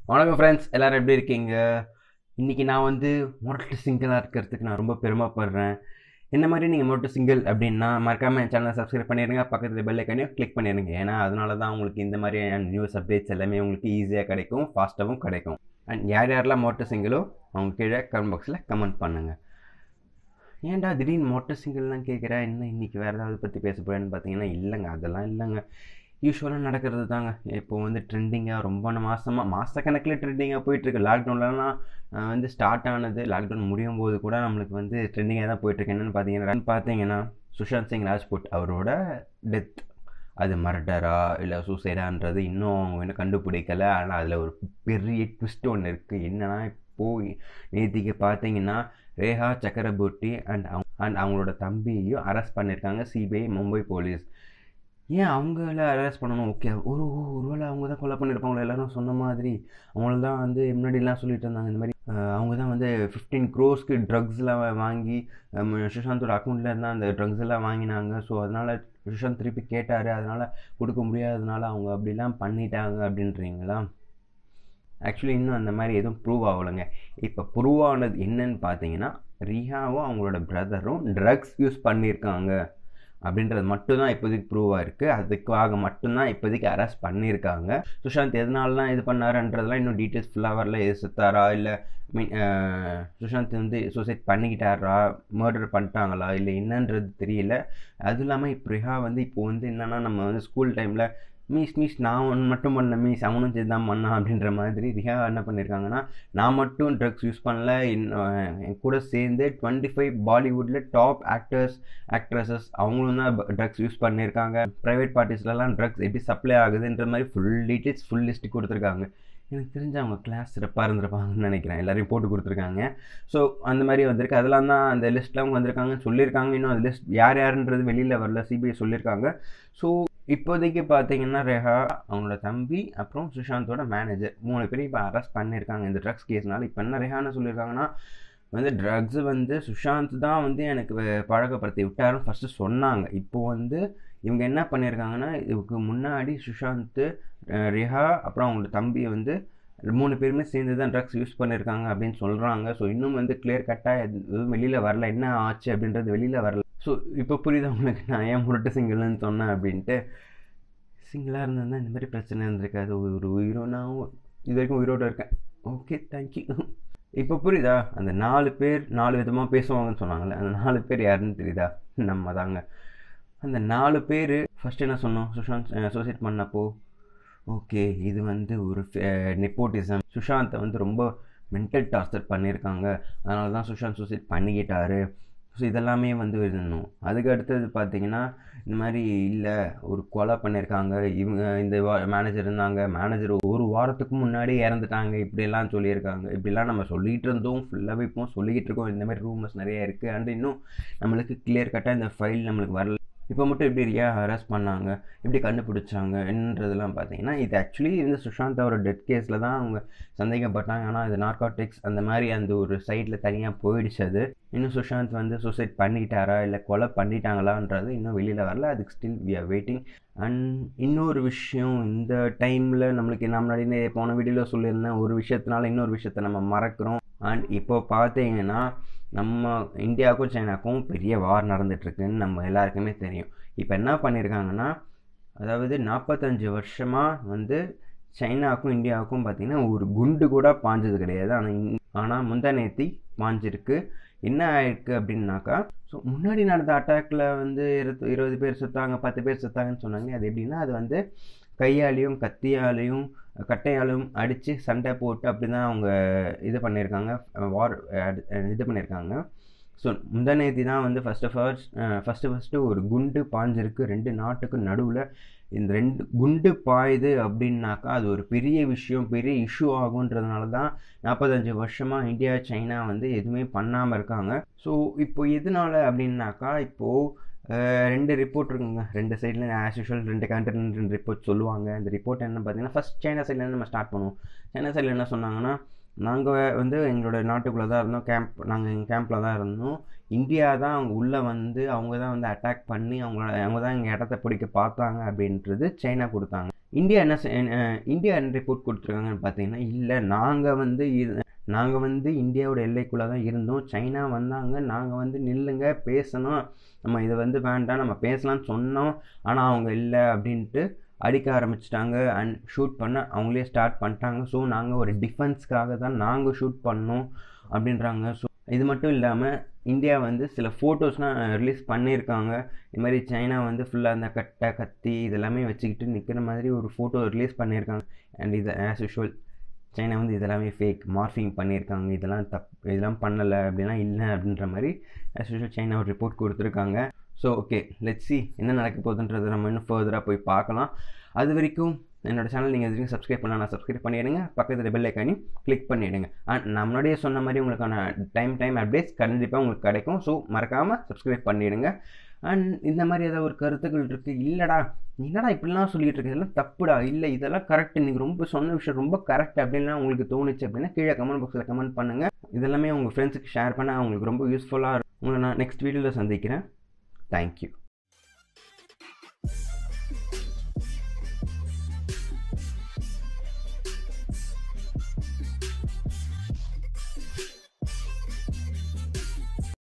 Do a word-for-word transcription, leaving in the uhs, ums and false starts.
வணக்கம் ஃப்ரெண்ட்ஸ், எல்லாரும் எப்படி இருக்கீங்க? இன்னைக்கு நான் வந்து மொரட்டு சிங்கிளாக இருக்கிறதுக்கு நான் ரொம்ப பெருமைப்படுறேன். என்ன மாதிரி நீங்கள் மொரட்டு சிங்கிள் அப்படின்னா மறக்காமல் என் சேனலை சப்ஸ்கிரைப் பண்ணிடுங்க, பக்கத்தில் பெல் ஐக்கானையும் கிளிக் பண்ணிடுங்க. ஏன்னா அதனால தான் உங்களுக்கு இந்த மாதிரி நியூஸ் அப்டேட்ஸ் எல்லாமே உங்களுக்கு ஈஸியாக கிடைக்கும், ஃபாஸ்ட்டாகவும் கிடைக்கும். அண்ட் யார் யாரெல்லாம் மொரட்டு சிங்கிளோ அவங்க கீழே கமெண்ட் பாக்ஸில் கமெண்ட் பண்ணுங்கள். ஏன்டா திடீர்னு மொட்டை சிங்கிள்லாம் கேட்குறேன், என்ன இன்றைக்கி வேறு ஏதாவது பற்றி பேச போகிறேன்னு பார்த்தீங்கன்னா, இல்லைங்க அதெல்லாம் இல்லைங்க, யூஸ்வலாக நடக்கிறது தாங்க. இப்போது வந்து ட்ரெண்டிங்காக ரொம்ப மாதமாக மாதக்கணக்கில் ட்ரெண்டிங்காக போயிட்டுருக்கு. லாக்டவுன்லலாம் வந்து ஸ்டார்ட் ஆனது, லாக்டவுன் முடியும் போது கூட நம்மளுக்கு வந்து ட்ரெண்டிங்காக தான் போயிட்டுருக்கு. என்னென்னு பார்த்தீங்கன்னா பார்த்தீங்கன்னா சுஷாந்த் சிங் ராஜ்புட் அவரோட டெத், அது மர்டரா இல்லை சூசைடான்றது இன்னும் அவங்க இன்னும் கண்டுபிடிக்கலை. ஆனால் அதில் ஒரு பெரிய ட்விஸ்ட் ஒன்று இருக்குது. என்னென்னா இப்போது நேற்றுக்கு பார்த்தீங்கன்னா ரேஹா சக்கரபோர்ட்டி அண்ட் அண்ட் அவங்களோட தம்பியையும் அரெஸ்ட் பண்ணியிருக்காங்க சிபிஐ மும்பை போலீஸ். ஏன் அவங்கள அரெஸ்ட் பண்ணணும்? ஓகே, ஒரு ஒருவேளை அவங்க தான் கொலை பண்ணியிருப்பாங்களோ, எல்லோரும் சொன்ன மாதிரி அவங்கள தான் வந்து முன்னாடிலாம் சொல்லிட்டு இருந்தாங்க. இந்த மாதிரி அவங்க தான் வந்து ஃபிஃப்டீன் க்ரோஸ்க்கு ட்ரக்ஸ்லாம் வாங்கி சுஷாந்தோட அக்கௌண்ட்டில் இருந்தால் அந்த ட்ரக்ஸ் எல்லாம் வாங்கினாங்க. ஸோ அதனால் சுஷாந்த் திருப்பி கேட்டார், அதனால் கொடுக்க முடியாததுனால அவங்க அப்படிலாம் பண்ணிட்டாங்க அப்படின்றீங்களா? ஆக்சுவலி இன்னும் அந்த மாதிரி எதுவும் ப்ரூவ் ஆகலைங்க. இப்போ ப்ரூவ் ஆனது என்னன்னு பார்த்தீங்கன்னா, ரிஹாவும் அவங்களோட பிரதரும் ட்ரக்ஸ் யூஸ் பண்ணியிருக்காங்க அப்படின்றது மட்டும்தான் இப்போதைக்கு ப்ரூவாக இருக்குது. அதுக்காக மட்டும்தான் இப்போதைக்கு அரெஸ்ட் பண்ணியிருக்காங்க. சுஷாந்த் எதனாலலாம் இது பண்ணாருன்றதெல்லாம் இன்னும் டீட்டெயில்ஸ் ஃபுல்லாக வரல. எது செத்தாரா இல்லை மீன் சுஷாந்த் வந்து சூசைட் பண்ணிக்கிட்டாரா, மர்டர் பண்ணிட்டாங்களா இல்லை என்னன்றது தெரியல. அதுவும் இல்லாமல் இப்போ ரிஹா வந்து இப்போ வந்து என்னென்னா, நம்ம வந்து ஸ்கூல் டைமில் மீஸ் மீஸ் நான் ஒன்று மட்டும் பண்ண மீஸ் அவனும் சேர்ந்து தான் பண்ணான் அப்படின்ற மாதிரி ரிஹா என்ன பண்ணியிருக்காங்கன்னா, நான் மட்டும் ட்ரக்ஸ் யூஸ் பண்ணல, என் கூட சேர்ந்து டுவெண்ட்டி ஃபைவ் பாலிவுட்டில் டாப் ஆக்டர்ஸ் ஆக்ட்ரஸஸ் அவங்களும் தான் ட்ரக்ஸ் யூஸ் பண்ணியிருக்காங்க. ப்ரைவேட் பார்ட்டிஸ்லலாம் ட்ரக்ஸ் எப்படி சப்ளை ஆகுதுன்ற மாதிரி ஃபுல் டீட்டெயில்ஸ் ஃபுல் லிஸ்ட்டு கொடுத்துருக்காங்க. எனக்கு தெரிஞ்சு அவங்க கிளாஸ் சிறப்பாக இருந்திருப்பாங்கன்னு நினைக்கிறேன். எல்லாரையும் போட்டு கொடுத்துருக்காங்க. ஸோ அந்த மாதிரி வந்திருக்கு. அதெல்லாம் தான் அந்த லிஸ்ட்டில் அவங்க வந்திருக்காங்க சொல்லியிருக்காங்க. இன்னும் அந்த லிஸ்ட் யார் யாருன்றது வெளியில் வரல, சிபிஐ சொல்லியிருக்காங்க. ஸோ இப்போதைக்கு பார்த்தீங்கன்னா ரேஹா, அவங்களோட தம்பி, அப்புறம் சுஷாந்தோட மேனேஜர் மூணு பேரும் இப்போ அரெஸ்ட் பண்ணியிருக்காங்க இந்த ட்ரக்ஸ் கேஸ்னால. இப்போ என்ன ரேஹான்னு சொல்லியிருக்காங்கன்னா, வந்து ட்ரக்ஸு வந்து சுஷாந்த் தான் வந்து எனக்கு பழக்கப்படுத்தி விட்டாருன்னு ஃபஸ்ட்டு சொன்னாங்க. இப்போது வந்து இவங்க என்ன பண்ணியிருக்காங்கன்னா, இதுக்கு முன்னாடி சுஷாந்த், ரிஹா, அப்புறம் அவங்களோட தம்பியை வந்து மூணு பேருமே சேர்ந்து தான் ட்ரக்ஸ் யூஸ் பண்ணியிருக்காங்க அப்படின்னு சொல்கிறாங்க. ஸோ இன்னும் வந்து கிளியர் கட்டாக எதுவும் வெளியில் வரல, என்ன ஆச்சு அப்படின்றது வெளியில் வரல. ஸோ இப்போ புரியுது உங்களுக்கு நான் ஏன் முரட்டு சிங்கிள்னு சொன்னேன் அப்படின்ட்டு. சிங்கிளாக இருந்ததுன்னா இந்த மாதிரி பிரச்சனை இருந்திருக்காது. ஒரு உயிரோ நான் இது வரைக்கும் உயிரோடு இருக்கேன். Okay, thank you. இப்போ புரியுதா? அந்த நாலு பேர் நாலு விதமாக பேசுவாங்கன்னு சொன்னாங்கல்ல, அந்த நாலு பேர் யாருன்னு தெரியுதா? நம்ம தாங்க அந்த நாலு பேர். ஃபஸ்ட்டு என்ன சொன்னோம், சுஷாந்த் சூசைட் பண்ணப்போ ஓகே இது வந்து ஒரு நெப்போட்டிசம், சுஷாந்தை வந்து ரொம்ப மென்டல் டார்ச்சர் பண்ணியிருக்காங்க, அதனால தான் சுஷாந்த் சூசைட் பண்ணிக்கிட்டாரு. ஸோ இதெல்லாமே வந்து இருந்தோம். அதுக்கு அடுத்தது பார்த்திங்கன்னா, இந்த மாதிரி இல்லை ஒரு கொலை பண்ணியிருக்காங்க, இவங்க இந்த வா மேனேஜர் இருந்தாங்க, மேனேஜர் ஒரு வாரத்துக்கு முன்னாடி இறந்துட்டாங்க, இப்படியெல்லாம் சொல்லியிருக்காங்க. இப்படிலாம் நம்ம சொல்லிகிட்டு இருந்தோம், ஃபுல்லாகவே இப்போ சொல்லிக்கிட்டு இருக்கோம். இந்த மாதிரி ரூமர்ஸ் நிறையா இருக்குது. அண்ட் இன்னும் நம்மளுக்கு கிளியர் கட்டாக இந்த ஃபைல் நம்மளுக்கு வரல. இப்போ மட்டும் எப்படி ரியா ஹராஸ் பண்ணாங்க, எப்படி கண்டுபிடிச்சாங்க என்னன்றதெல்லாம் பார்த்தீங்கன்னா, இது ஆக்சுவலி வந்து சுஷாந்த் அவரோட டெத் கேஸில் தான் அவங்க சந்தேகப்பட்டாங்க. ஆனால் அது நார்காட்டிக்ஸ் அந்த மாதிரி அந்த ஒரு சைடில் தனியாக போயிடுச்சு. அது இன்னும் சுஷாந்த் வந்து சூசைட் பண்ணிக்கிட்டாரா இல்லை கொலை பண்ணிட்டாங்களான்றது இன்னும் வெளியில் வரல. அதுக்கு still we are waiting. And இன்னொரு விஷயம், இந்த டைமில் நம்மளுக்கு நான் முன்னாடி போன வீடியோவில் சொல்லியிருந்தேன், ஒரு விஷயத்தினால இன்னொரு விஷயத்தை நம்ம மறக்கிறோம். அண்ட் இப்போ பார்த்தீங்கன்னா நம்ம இந்தியாவுக்கும் சைனாவுக்கும் பெரிய வார் நடந்துகிட்ருக்குன்னு நம்ம எல்லாருக்குமே தெரியும். இப்போ என்ன பண்ணியிருக்காங்கன்னா, அதாவது நாற்பத்தஞ்சு வருஷமாக வந்து சைனாவுக்கும் இந்தியாவுக்கும் பார்த்திங்கன்னா ஒரு குண்டு கூட பாஞ்சது கிடையாது. ஆனால் ஆனால் முந்தா நேத்தி பாஞ்சிருக்கு. என்ன ஆயிருக்கு அப்படின்னாக்கா, ஸோ முன்னாடி நடந்த அட்டாக்கில் வந்து இருபது இருபது பேர் சுத்தாங்க, பத்து பேர் சுத்தாங்கன்னு சொன்னாங்க. அது எப்படின்னா, அது வந்து கையாலையும் கத்தியாலையும் கட்டையாலும் அடித்து சண்டை போட்டு அப்படி தான் அவங்க இது பண்ணியிருக்காங்க, வார் இது பண்ணியிருக்காங்க. ஸோ முந்தா நேத்தி தான் வந்து ஃபஸ்ட்டு ஃபர்ஸ்ட் ஃபஸ்ட்டு ஃபஸ்ட்டு ஒரு குண்டு பாஞ்சிருக்கு ரெண்டு நாட்டுக்கு நடுவில். இந்த ரெண்டு குண்டு பாயுது அப்படின்னாக்கா அது ஒரு பெரிய விஷயம், பெரிய இஷ்யூ ஆகுன்றதுனால தான் நாற்பத்தஞ்சு வருஷமாக இந்தியா சைனா வந்து எதுவுமே பண்ணாமல் இருக்காங்க. ஸோ இப்போ எதனால அப்படின்னாக்கா, இப்போது ரெண்டு ரிப்போர்ட் இருக்குங்க, ரெண்டு சைடில் ஆஸ் யூஷுவல் ரெண்டு கண்ட்ரி ரெண்டு ரிப்போர்ட் சொல்லுவாங்க. அந்த ரிப்போர்ட் என்ன பார்த்தீங்கன்னா, ஃபஸ்ட் சைனா சைட்லேருந்து நம்ம ஸ்டார்ட் பண்ணுவோம். சைனா சைடில் என்ன சொன்னாங்கன்னா, நாங்கள் வந்து எங்களோட நாட்டுக்குள்ளே தான் இருந்தோம், கேம்ப் நாங்கள் எங்கள் கேம்பில் தான் இருந்தோம், இந்தியா தான் அவங்க உள்ளே வந்து அவங்க தான் வந்து அட்டாக் பண்ணி அவங்களோட அவங்க தான் எங்கள் இடத்த பிடிக்க பார்த்தாங்க அப்படின்றது சைனா கொடுத்தாங்க. இந்தியா என்ன செ- அஹ் இந்தியா என்ன ரிப்போர்ட் கொடுத்துருக்காங்கன்னு பார்த்தீங்கன்னா, இல்லை நாங்கள் வந்து இது நாங்கள் வந்து இந்தியாவோட எல்லைக்குள்ளே தான் இருந்தோம், சைனா வந்தாங்க, நாங்கள் வந்து நில்லுங்க பேசணும், நம்ம இதை வந்து வேண்டாம் நம்ம பேசலாம்னு சொன்னோம், ஆனால் அவங்க இல்லை அப்படின்ட்டு அடிக்க ஆரம்பிச்சிட்டாங்க அண்ட் ஷூட் பண்ண அவங்களே ஸ்டார்ட் பண்ணிட்டாங்க. ஸோ நாங்கள் ஒரு டிஃபென்ஸ்க்காக தான் நாங்கள் ஷூட் பண்ணோம் அப்படின்றாங்க. ஸோ இது மட்டும் இல்லாமல் இந்தியா வந்து சில ஃபோட்டோஸ்லாம் ரிலீஸ் பண்ணியிருக்காங்க. இது மாதிரி சைனா வந்து ஃபுல்லாக அந்த கட்டை கத்தி இதெல்லாமே வச்சுக்கிட்டு நிற்கிற மாதிரி ஒரு ஃபோட்டோ ரிலீஸ் பண்ணியிருக்காங்க. அண்ட் இது ஆஸ் யூஷுவல் சைனா வந்து இதெல்லாமே ஃபேக் மார்ஃபிங் பண்ணியிருக்காங்க, இதெல்லாம் தப் இதெல்லாம் பண்ணலை அப்படிலாம் இல்லை அப்படின்ற மாதிரி ஆஸ் யூஷுவல் சைனா ஒரு ரிப்போர்ட் கொடுத்துருக்காங்க. ஸோ ஓகே, லெட்ஸ் சி என்ன நடக்க போகுதுன்றதை நம்ம இன்னும் ஃபர்தராக போய் பார்க்கலாம். அது வரைக்கும் என்னோட சேனல் நீங்கள் எதுவும் சப்ஸ்கிரைப் பண்ணலாம், நான் சப்ஸ்கிரைப் பண்ணிவிடுங்க, பக்கத்தில் பெல் ஐக்கானையும் கிளிக் பண்ணிவிடுங்க. அண்ட் நான் முன்னாடியே சொன்ன மாதிரி உங்களுக்கான டைம் டைம் அப்டேட்ஸ் கண்டிப்பாக உங்களுக்கு கிடைக்கும். ஸோ மறக்காமல் சப்ஸ்கிரைப் பண்ணிவிடுங்க. அண்ட் இந்த மாதிரி ஏதாவது ஒரு கருத்துக்கள் இருக்குது, இல்லைடா என்னடா இப்படிலாம் சொல்லிகிட்டு இருக்கு, இதெல்லாம் தப்புடா, இல்லை இதெல்லாம் கரெக்ட், நீங்கள் ரொம்ப சொன்ன விஷயம் ரொம்ப கரெக்ட் அப்படின்லாம் உங்களுக்கு தோணுச்சு அப்படின்னா கீழே கமெண்ட் பாக்ஸில் கமெண்ட் பண்ணுங்கள். இதெல்லாமே உங்கள் ஃப்ரெண்ட்ஸுக்கு ஷேர் பண்ண அவங்களுக்கு ரொம்ப யூஸ்ஃபுல்லாக இருக்கும். உங்களை நான் நெக்ஸ்ட் வீடியோவில் சந்திக்கிறேன். தேங்க்யூ.